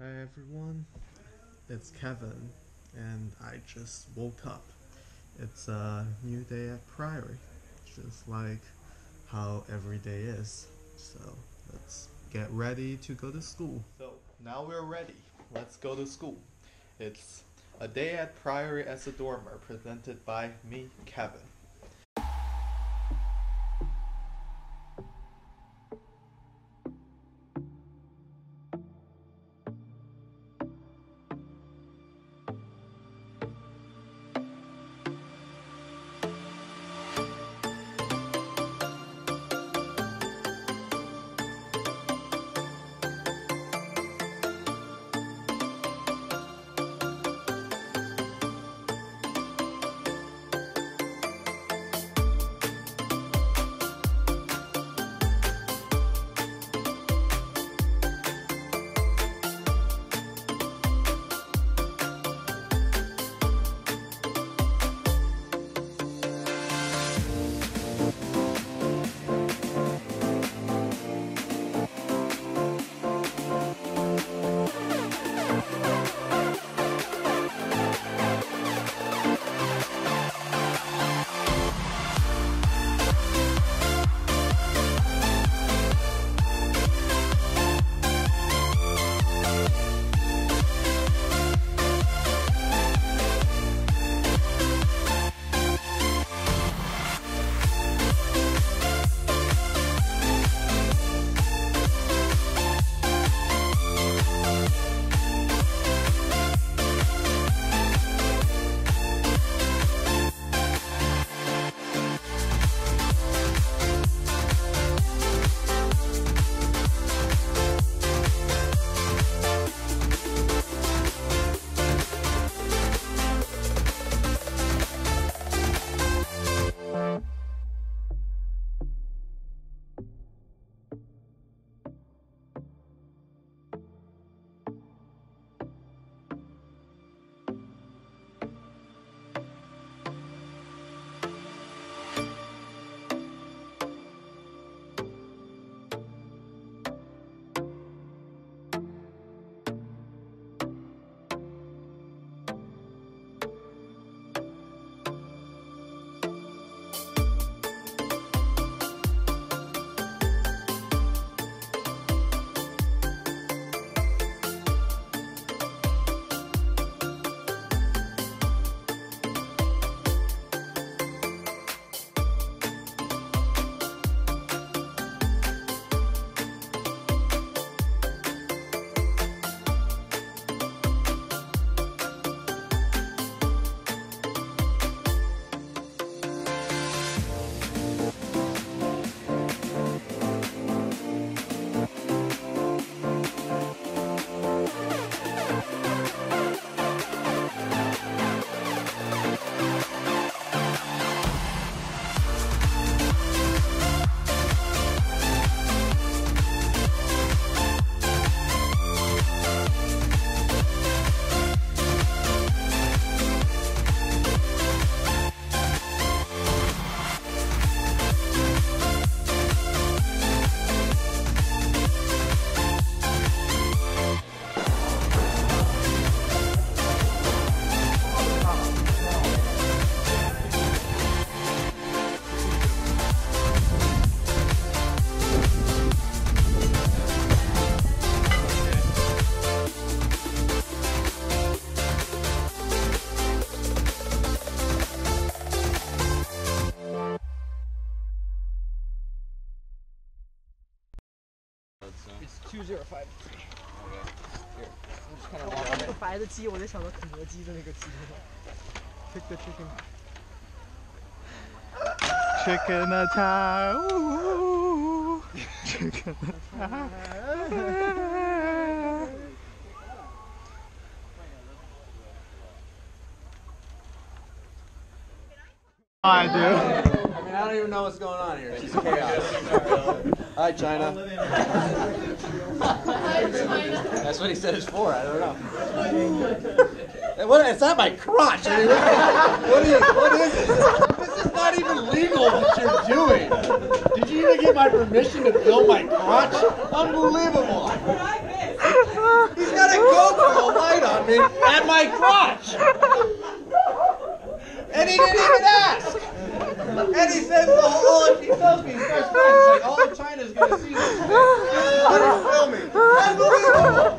Hi everyone, it's Kevin, and I just woke up. It's a new day at Priory, just like how every day is. So let's get ready to go to school. So now we're ready. Let's go to school. It's a day at Priory as a dormer, presented by me, Kevin. It's 2053. Here, I'm just kind of walking. 那个白的鸡，我在想到肯德基的那个鸡。Pick the chicken. Chicken attack! Ooh. Chicken attack! I do. I mean, I don't even know what's going on here. It's just chaos. Hi, China. That's what he said it's for. I don't know. What? It's not my crotch. I mean, what is it? This is not even legal what you're doing. Did you even get my permission to film my crotch? Unbelievable. He's got a at my crotch. And he didn't even ask. And he says, he tells me, he's best friend, he's like, all of China's going to see this thing. What are you filming? Unbelievable.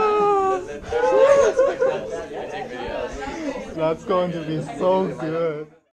That's going to be so good.